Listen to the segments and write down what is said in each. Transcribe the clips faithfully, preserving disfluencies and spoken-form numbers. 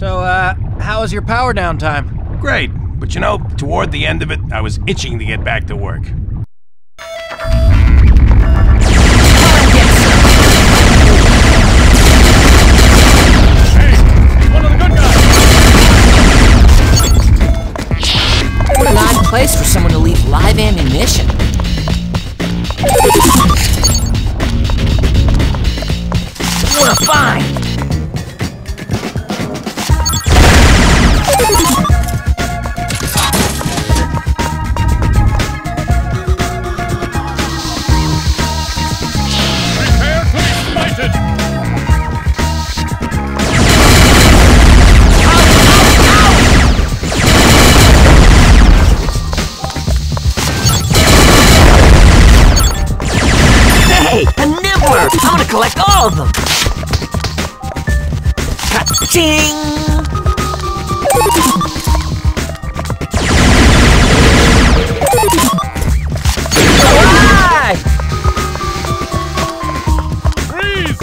So, uh, how was your power downtime? Great, but you know, toward the end of it, I was itching to get back to work. Hey, one of the good guys! What an odd place for someone to leave live ammunition. What a find! I want to collect all of them! Ka-ching! Alright! Freeze!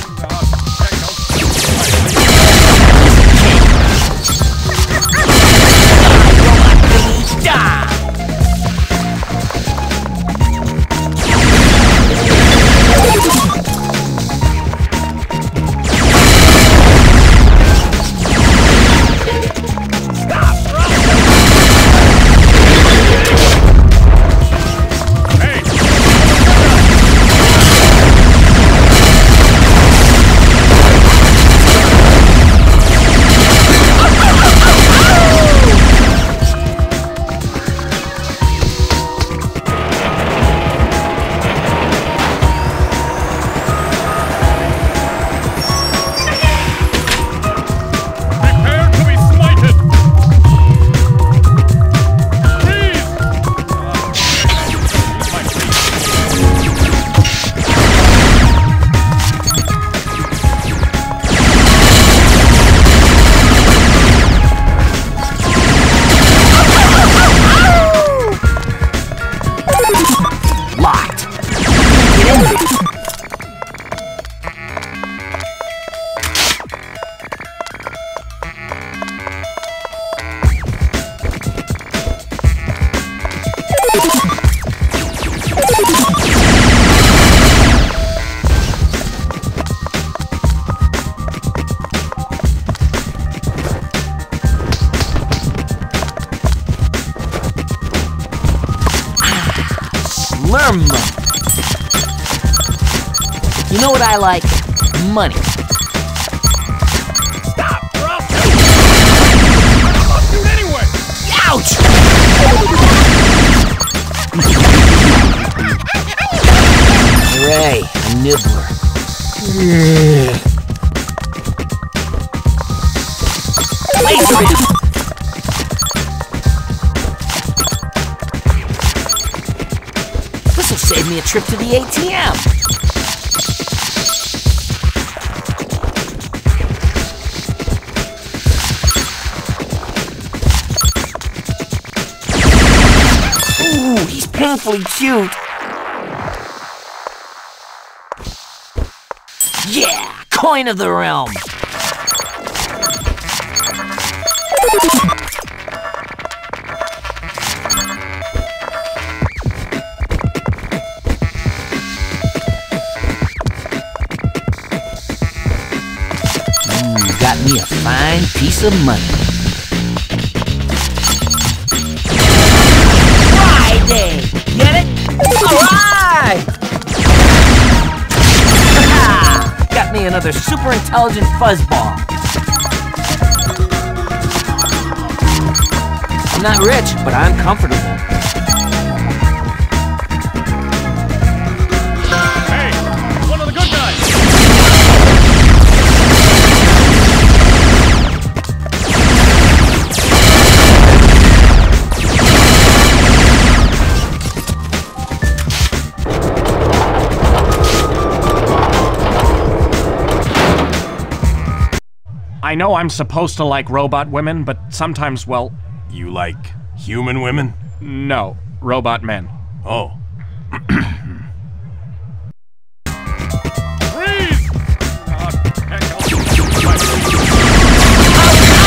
You know what I like? Money. Stop, or I'll shoot! I'll shoot anyway! Ouch! Hooray, a nibbler. Laser him! This'll save me a trip to the A T M. Ooh, he's painfully cute. Yeah, coin of the realm. Ooh, got me a fine piece of money. Friday, get it? All right! Got me another super intelligent fuzzball. I'm not rich, but I'm comfortable. Hey, one of the good guys! I know I'm supposed to like robot women, but sometimes, well... You like human women? No, robot men. Oh. Freeze! Uh, heck, I'll shoot.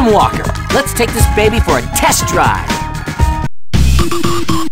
Come, Walker, let's take this baby for a test drive.